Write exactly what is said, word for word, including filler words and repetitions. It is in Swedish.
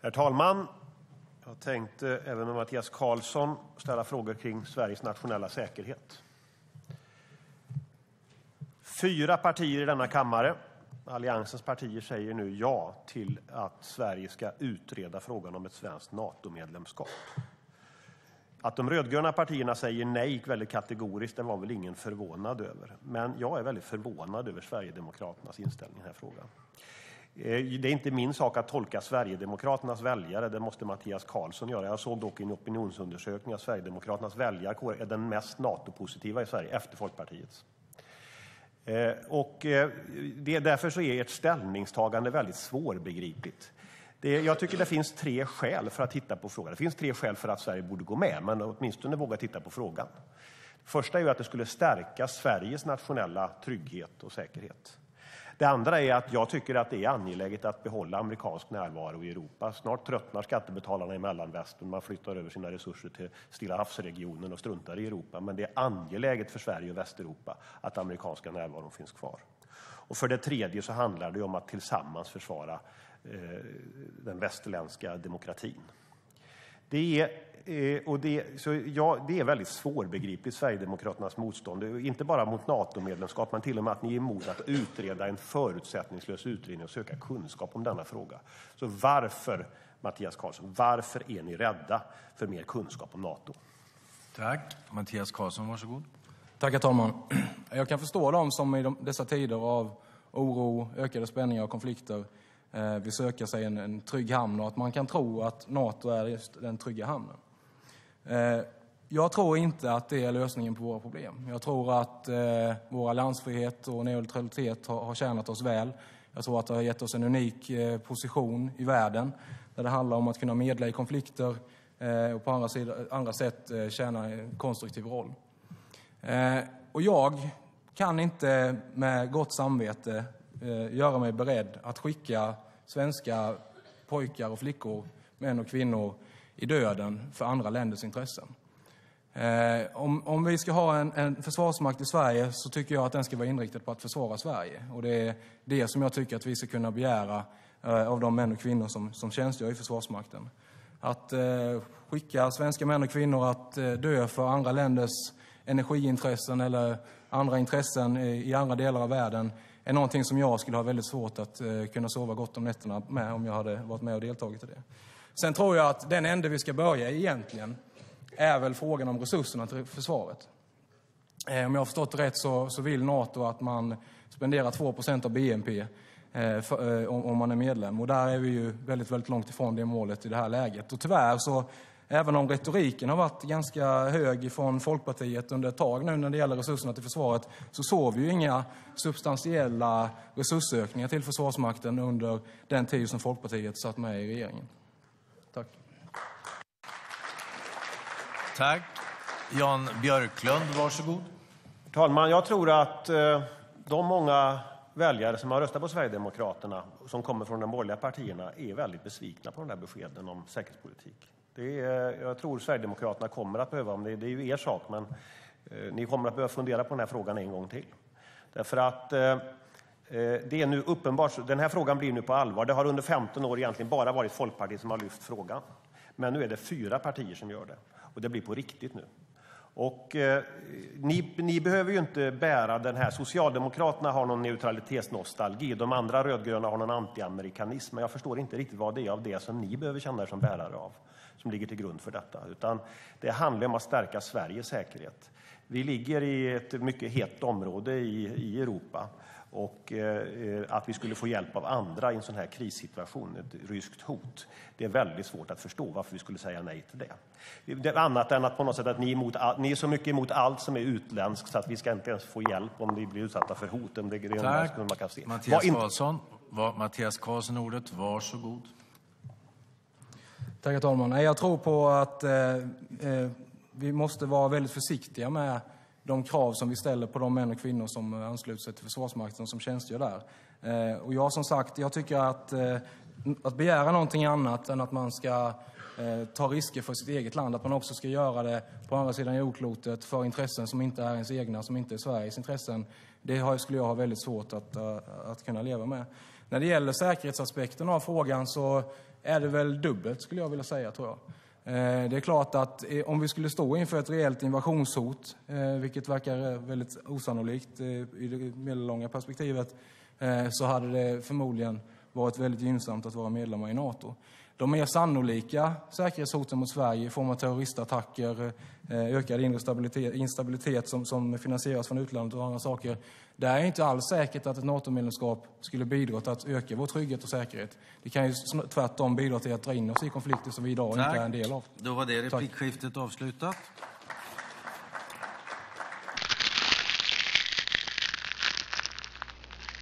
Herr talman! Jag tänkte även med Mattias Karlsson ställa frågor kring Sveriges nationella säkerhet. Fyra partier i denna kammare, Alliansens partier, säger nu ja till att Sverige ska utreda frågan om ett svenskt NATO-medlemskap. Att de rödgröna partierna säger nej väldigt kategoriskt, det var väl ingen förvånad över. Men jag är väldigt förvånad över Sverigedemokraternas inställning i den här frågan. Det är inte min sak att tolka Sverigedemokraternas väljare, det måste Mattias Karlsson göra. Jag såg dock i en opinionsundersökning att Sverigedemokraternas väljarkår är den mest NATO-positiva i Sverige, efter Folkpartiets. Och det, därför så är ert ställningstagande väldigt svårbegripligt. Det, jag tycker det finns tre skäl för att titta på frågan. Det finns tre skäl för att Sverige borde gå med, men åtminstone våga titta på frågan. Första är ju att det skulle stärka Sveriges nationella trygghet och säkerhet. Det andra är att jag tycker att det är angeläget att behålla amerikansk närvaro i Europa. Snart tröttnar skattebetalarna i Mellanvästern. Man flyttar över sina resurser till Stilla havsregionen och struntar i Europa. Men det är angeläget för Sverige och Västeuropa att amerikanska närvaron finns kvar. Och för det tredje så handlar det om att tillsammans försvara eh, den västerländska demokratin. Det är, eh, och det, så ja, det är väldigt svårbegripligt, Sverigedemokraternas motstånd. Inte bara mot NATO-medlemskap, men till och med att ni är emot att utreda en förutsättningslös utredning och söka kunskap om denna fråga. Så varför, Mattias Karlsson, varför är ni rädda för mer kunskap om NATO? Tack. Mattias Karlsson, varsågod. Tack, herr talman. Jag kan förstå dem som i de, dessa tider av oro, ökade spänningar och konflikter eh, vill söka sig en, en trygg hamn, och att man kan tro att NATO är just den trygga hamnen. Eh, jag tror inte att det är lösningen på våra problem. Jag tror att eh, vår alliansfrihet och neutralitet har, har tjänat oss väl. Jag tror att det har gett oss en unik eh, position i världen där det handlar om att kunna medla i konflikter eh, och på andra, sidor, andra sätt eh, tjäna en konstruktiv roll. Eh, och jag kan inte med gott samvete eh, göra mig beredd att skicka svenska pojkar och flickor, män och kvinnor i döden för andra länders intressen. Eh, om, om vi ska ha en, en försvarsmakt i Sverige, så tycker jag att den ska vara inriktad på att försvara Sverige. Och det är det som jag tycker att vi ska kunna begära eh, av de män och kvinnor som, som tjänstgör i Försvarsmakten. Att eh, skicka svenska män och kvinnor att eh, dö för andra länders energiintressen eller andra intressen i, i andra delar av världen är någonting som jag skulle ha väldigt svårt att eh, kunna sova gott om nätterna med om jag hade varit med och deltagit i det. Sen tror jag att den ände vi ska börja egentligen är väl frågan om resurserna till försvaret. Eh, om jag har förstått det rätt så, så vill NATO att man spenderar två procent av B N P eh, för, eh, om, om man är medlem. Och där är vi ju väldigt, väldigt långt ifrån det målet i det här läget. Och tyvärr så, även om retoriken har varit ganska hög från Folkpartiet under ett tag nu när det gäller resurserna till försvaret, så såg vi ju inga substantiella resursökningar till Försvarsmakten under den tid som Folkpartiet satt med i regeringen. Tack. Tack. Jan Björklund, varsågod. Herr talman, jag tror att eh, de många väljare som har röstat på Sverigedemokraterna, som kommer från de borgerliga partierna, är väldigt besvikna på de här beskeden om säkerhetspolitik. Det är, jag tror Sverigedemokraterna kommer att behöva, det, det är ju er sak, men eh, ni kommer att behöva fundera på den här frågan en gång till. Därför att eh, det är nu uppenbart, den här frågan blir nu på allvar. Det har under femton år egentligen bara varit Folkpartiet som har lyft frågan. Men nu är det fyra partier som gör det. Och det blir på riktigt nu. Och eh, ni, ni behöver ju inte bära den här. Socialdemokraterna har någon neutralitetsnostalgi. De andra rödgröna har någon antiamerikanism. Men jag förstår inte riktigt vad det är av det som ni behöver känna er som bärare av, som ligger till grund för detta. Utan det handlar om att stärka Sveriges säkerhet. Vi ligger i ett mycket hett område i, i Europa. Och eh, att vi skulle få hjälp av andra i en sån här krissituation, ett ryskt hot, det är väldigt svårt att förstå varför vi skulle säga nej till det. Det är annat än att på något sätt att ni är, emot, ni är så mycket emot allt som är utländskt så att vi ska inte ens få hjälp om vi blir utsatta för hot. Om det, det är Tack. man kan se. Mattias Karlsson, var, Mattias Karlsson ordet, varsågod. Tack, herr talman. Jag tror på att eh, eh, vi måste vara väldigt försiktiga med de krav som vi ställer på de män och kvinnor som ansluter sig till Försvarsmakten som tjänstgör där. Eh, och jag som sagt, jag tycker att, eh, att begära någonting annat än att man ska eh, ta risker för sitt eget land, att man också ska göra det på andra sidan jordklotet för intressen som inte är ens egna, som inte är Sveriges intressen. Det har, skulle jag ha väldigt svårt att, uh, att kunna leva med. När det gäller säkerhetsaspekten av frågan så är det väl dubbelt, skulle jag vilja säga, tror jag. Eh, det är klart att eh, om vi skulle stå inför ett rejält invasionshot, eh, vilket verkar väldigt osannolikt eh, i det medellånga perspektivet, eh, så hade det förmodligen varit väldigt gynnsamt att vara medlemmar i NATO. De mer sannolika säkerhetshoten mot Sverige i form av terroristattacker, ökad instabilitet, instabilitet som, som finansieras från utlandet och andra saker. Det är inte alls säkert att ett NATO-medlemskap skulle bidra till att öka vår trygghet och säkerhet. Det kan ju tvärtom bidra till att dra in oss i konflikter som vi idag Tack. inte är en del av. Då var det replikskiftet avslutat.